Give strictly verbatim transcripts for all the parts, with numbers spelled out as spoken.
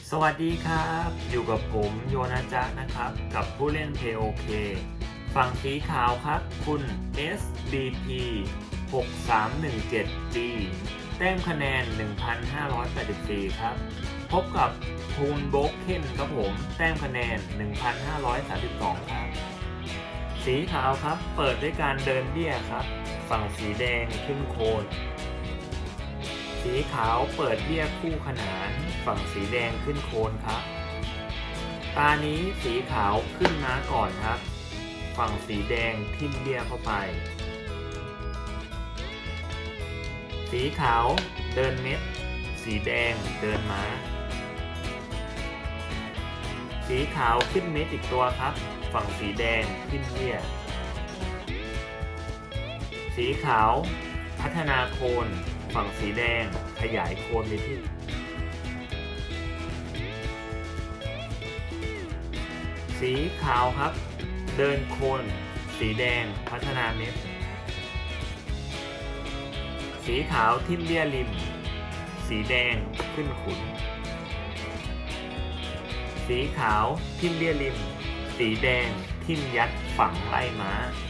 สวัสดีครับอยู่กับผมโยนาจะนะครับกับผู้เล่น พี โอ เค ฝั่งสีขาวครับคุณ เอส บี พี หกสามหนึ่งเจ็ด จี แต้มคะแนน หนึ่งพันห้าร้อยแปดสิบสี่ ครับพบกับคูนโบกเคนครับผมแต้มคะแนน หนึ่งพันห้าร้อยสามสิบสอง ครับสีขาวครับเปิดด้วยการเดินเบี้ยครับฝั่งสีแดงขึ้นโคนสีขาวเปิดเบี้ยคู่ขนานฝั่งสีแดงขึ้นโคนครับตานี้สีขาวขึ้นม้าก่อนครับฝั่งสีแดงทิ่มเบี้ยเข้าไปสีขาวเดินเม็ดสีแดงเดินม้าสีขาวขึ้นเม็ดอีกตัวครับฝั่งสีแดงทิ่มเบี้ยสีขาวพัฒนาโคนฝั่งสีแดงขยายโคนไปที่สีขาวครับเดินโคนสีแดงพัฒนาเม็ดสีขาวทิ่มเบี้ยริมสีแดงขึ้นขุนสีขาวทิ่มเบี้ยริมสีแดงทิ่มยัดฝั่งไล่ม้า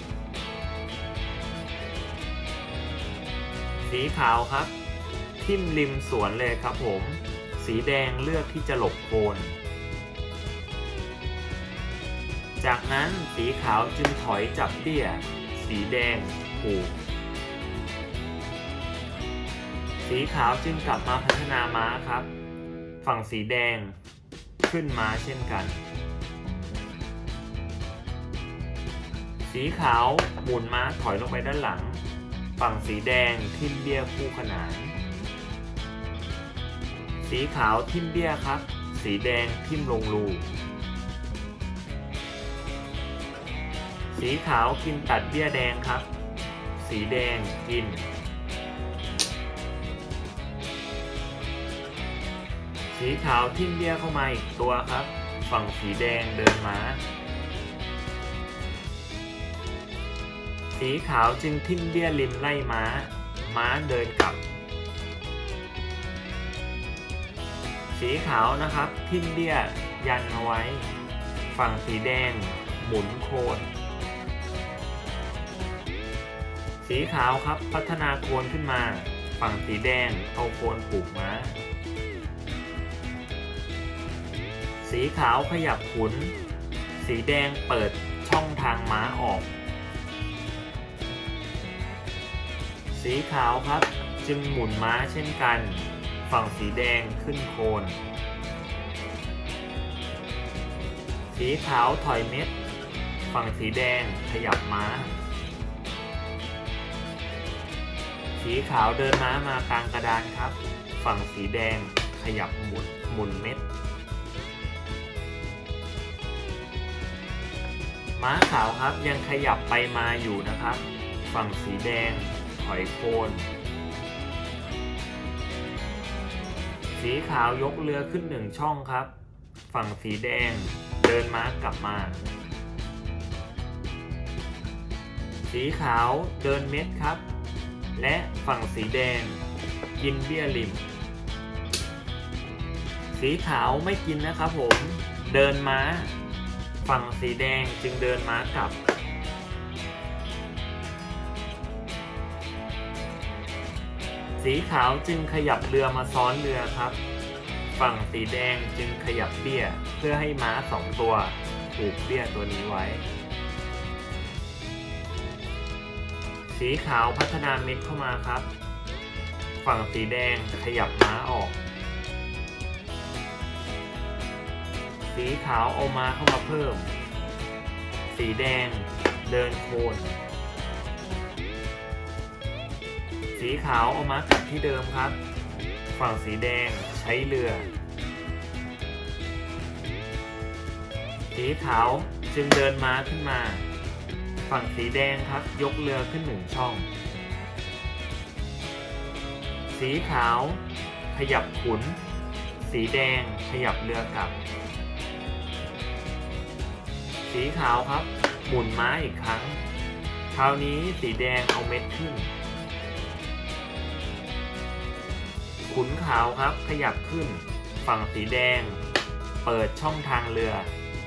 สีขาวครับทิ่มริมสวนเลยครับผมสีแดงเลือกที่จะหลบโคนจากนั้นสีขาวจึงถอยจับเบี้ยสีแดงผูกสีขาวจึงกลับมาพัฒนาม้าครับฝั่งสีแดงขึ้นม้าเช่นกันสีขาวหมุนม้าถอยลงไปด้านหลังฝั่งสีแดงทิ่มเบี้ยคู่ขนานสีขาวทิ่มเบี้ยครับสีแดงทิ่มลงรูสีขาวกินตัดเบี้ยแดงครับสีแดงกินสีขาวทิ่มเบี้ยเข้ามาอีกตัวครับฝั่งสีแดงเดินม้าสีขาวจึงทิ่มเบี้ยริมไล่ม้าม้าเดินกลับสีขาวนะครับทิ่มเบี้ยยันเอาไว้ฝั่งสีแดงหมุนโคนสีขาวครับพัฒนาโคนขึ้นมาฝั่งสีแดงเอาโคนผูกม้าสีขาวขยับขุนสีแดงเปิดช่องทางม้าออกสีขาวครับจึงหมุนม้าเช่นกันฝั่งสีแดงขึ้นโคนสีขาวถอยเม็ดฝั่งสีแดงขยับม้าสีขาวเดินม้ามากลางกระดานครับฝั่งสีแดงขยับหมุนหมุนเม็ดม้าขาวครับยังขยับไปมาอยู่นะครับฝั่งสีแดงถอยโคนสีขาวยกเรือขึ้นหนึ่งช่องครับฝั่งสีแดงเดินม้ากลับมาสีขาวเดินเม็ดครับและฝั่งสีแดงกินเบี้ยริมสีขาวไม่กินนะครับผมเดินม้าฝั่งสีแดงจึงเดินม้ากลับสีขาวจึงขยับเรือมาซ้อนเรือครับฝั่งสีแดงจึงขยับเบี้ยเพื่อให้ม้าสองตัวผูกเบี้ยตัวนี้ไว้สีขาวพัฒนาเม็ดเข้ามาครับฝั่งสีแดงขยับม้าออกสีขาวเอาม้าเข้ามาเพิ่มสีแดงเดินโคนสีขาวเอาม้ากลับที่เดิมครับฝั่งสีแดงใช้เรือสีขาวจึงเดินม้าขึ้นมาฝั่งสีแดงครับยกเรือขึ้นหนึ่งช่องสีขาวขยับขุนสีแดงขยับเรือกลับสีขาวครับหมุนม้าอีกครั้งคราวนี้สีแดงเอาเม็ดขึ้นขุนขาวครับขยับขึ้นฝั่งสีแดงเปิดช่องทางเรือ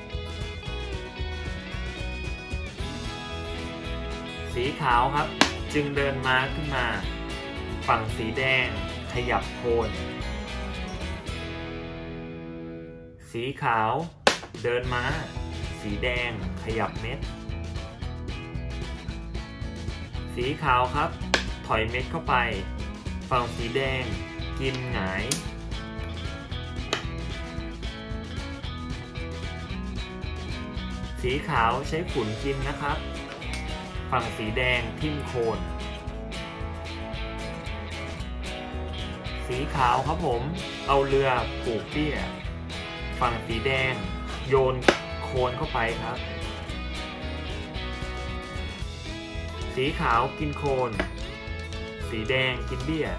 สีขาวครับจึงเดินม้าขึ้นมาฝั่งสีแดงขยับโคนสีขาวเดินม้าสีแดงขยับเม็ดสีขาวครับถอยเม็ดเข้าไปฝั่งสีแดงกินหงายสีขาวใช้ขุนกินนะครับฝั่งสีแดงทิ่มโคนสีขาวครับผมเอาเรือผูกเปี้ยฝั่งสีแดงโยนโคนเข้าไปครับสีขาวกินโคนสีแดงกินเบี้ย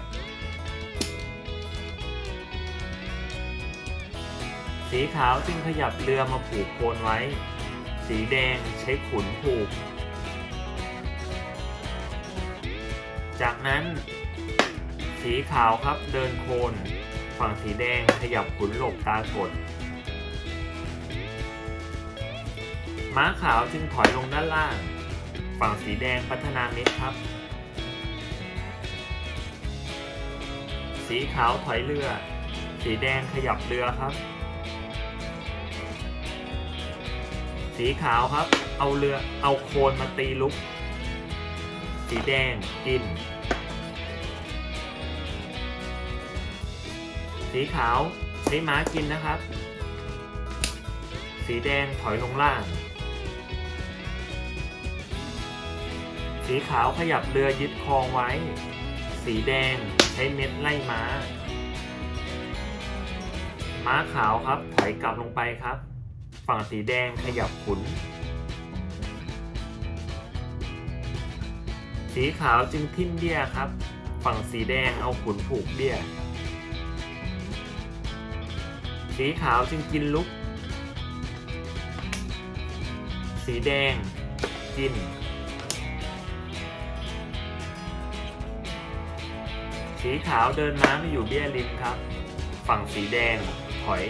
สีขาวจึงขยับเรือมาผูกโคนไว้สีแดงใช้ขุนผูกจากนั้นสีขาวครับเดินโคนฝั่งสีแดงขยับขุนหลบตากดม้าขาวจึงถอยลงด้านล่างฝั่งสีแดงพัฒนาเม็ดครับสีขาวถอยเรือสีแดงขยับเรือครับสีขาวครับเอาเรือเอาโคนมาตีลุกสีแดงกินสีขาวใช้ม้ากินนะครับสีแดงถอยลงล่างสีขาวขยับเรือยึดครองไว้สีแดงใช้เม็ดไล่ม้าม้าขาวครับถอยกลับลงไปครับฝั่งสีแดงขยับขุนสีขาวจึงทิ่มเบี้ยครับฝั่งสีแดงเอาขุนผูกเบี้ยสีขาวจึงกินลุกสีแดงกินสีขาวเดินม้ามาอยู่เบี้ยริมครับฝั่งสีแดงถอย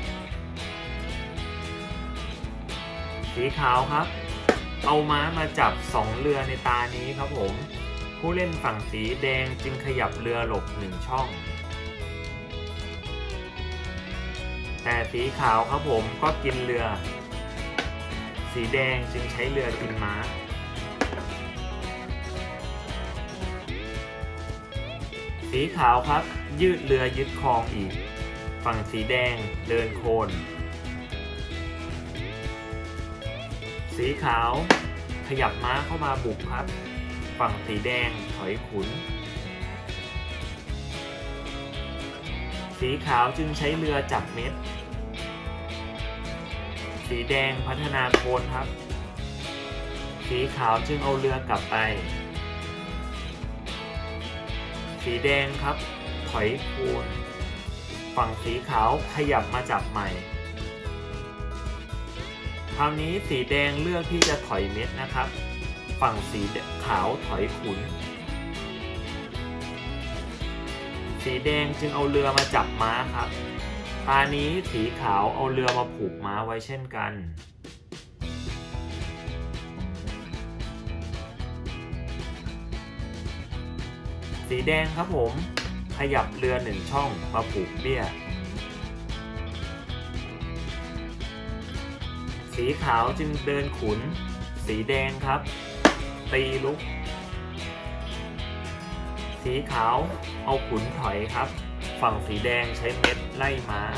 สีขาวครับเอาม้ามาจับสองเรือในตานี้ครับผมผู้เล่นฝั่งสีแดงจึงขยับเรือหลบหนึ่งช่องแต่สีขาวครับผมก็กินเรือสีแดงจึงใช้เรือกินม้าสีขาวครับยืดเรือยึดครองอีกฝั่งสีแดงเดินโคนสีขาวขยับม้าเข้ามาบุกครับฝั่งสีแดงถอยขุนสีขาวจึงใช้เรือจับเม็ดสีแดงพัฒนาโคนครับสีขาวจึงเอาเรือกลับไปสีแดงครับถอยโคนฝั่งสีขาวขยับมาจับใหม่คราวนี้สีแดงเลือกที่จะถอยเม็ดนะครับฝั่งสีขาวถอยขุนสีแดงจึงเอาเรือมาจับม้าครับตานี้สีขาวเอาเรือมาผูกม้าไว้เช่นกันสีแดงครับผมขยับเรือหนึ่งช่องมาผูกเบี้ยสีขาวจึงเดินขุนสีแดงครับตีลุกสีขาวเอาขุนถอยครับฝั่งสีแดงใช้เม็ดไล่ม้า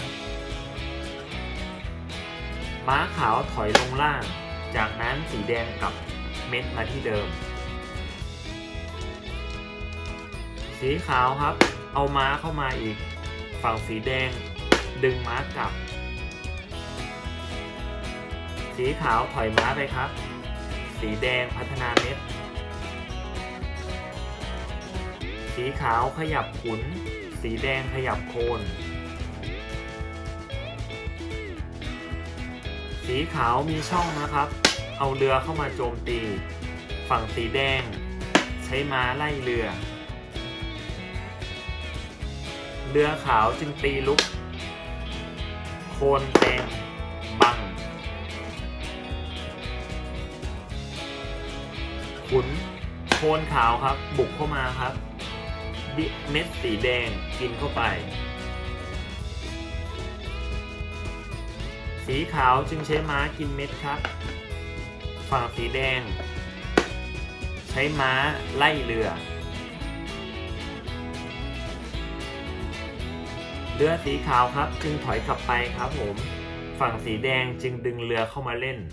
ม้าขาวถอยลงล่างจากนั้นสีแดงกลับเม็ดมาที่เดิมสีขาวครับเอาม้าเข้ามาอีกฝั่งสีแดงดึงม้ากลับสีขาวถอยม้าไปครับสีแดงพัฒนาเม็ดสีขาวขยับขุนสีแดงขยับโคนสีขาวมีช่องนะครับเอาเรือเข้ามาโจมตีฝั่งสีแดงใช้ม้าไล่เรือเรือขาวจึงตีลุกโคนแดงบังขุนโคนขาวครับบุกเข้ามาครับเม็ดสีแดงกินเข้าไปสีขาวจึงใช้ม้ากินเม็ดครับฝั่งสีแดงใช้ม้าไล่เรือเรือสีขาวครับจึงถอยกลับไปครับผมฝั่งสีแดงจึงดึงเรือเข้ามาเล่น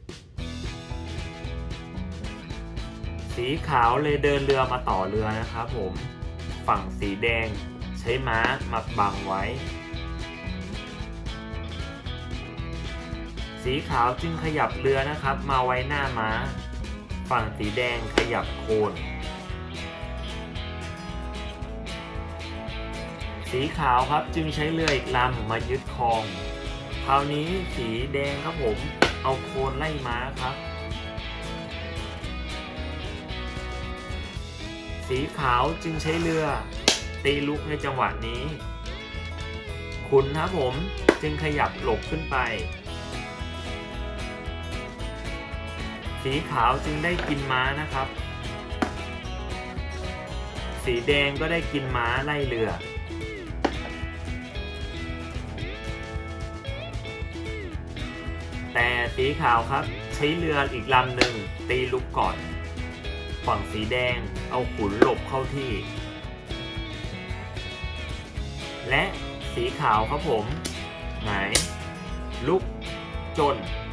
สีขาวเลยเดินเรือมาต่อเรือนะครับผมฝั่งสีแดงใช้ม้ามาบังไว้สีขาวจึงขยับเรือนะครับมาไว้หน้าม้าฝั่งสีแดงขยับโคนสีขาวครับจึงใช้เรืออีกลำมายึดครองคราวนี้สีแดงครับผมเอาโคนไล่ม้าครับสีขาวจึงใช้เรือตีลุกในจังหวะนี้ขุนครับผมจึงขยับหลบขึ้นไปสีขาวจึงได้กินม้านะครับสีแดงก็ได้กินม้าไล่เรือแต่สีขาวครับใช้เรืออีกลำหนึ่งตีลุกก่อนฝั่งสีแดงเอาขุนหลบเข้าที่และสีขาวครับผมหงายลุกจน